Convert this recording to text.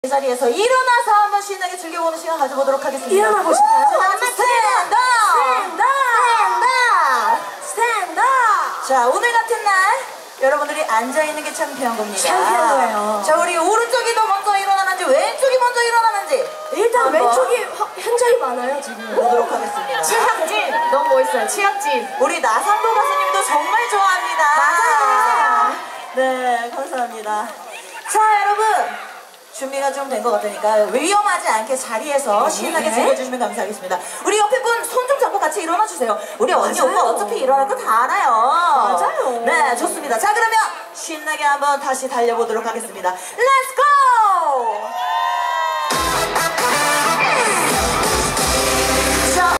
이 자리에서 일어나서 한번 신나게 즐겨보는 시간 가져보도록 하겠습니다. 일어나 보실까요? 스탠드! 스탠드! 자, 오늘 같은 날 여러분들이 앉아있는 게 창피한 겁니다. 창피한 거예요. 자, 우리 오른쪽이 더 먼저 일어나는지 왼쪽이 먼저 일어나는지 일단 왼쪽이 현저히 많아요 지금. 보도록 하겠습니다. 치약진! 너무 멋있어요. 치약진. 우리 나상도 가수님도 정말 좋아합니다. 맞아요. 네, 감사합니다. 자, 여러분. 준비가 좀 된 것 같으니까 위험하지 않게 자리에서 신나게 즐겨주시면 감사하겠습니다. 우리 옆에 분 손 좀 잡고 같이 일어나 주세요. 우리 언니 맞아요. 오빠 어차피 일어날 거 다 알아요. 맞아요. 네, 좋습니다. 자, 그러면 신나게 한번 다시 달려보도록 하겠습니다. Let's go!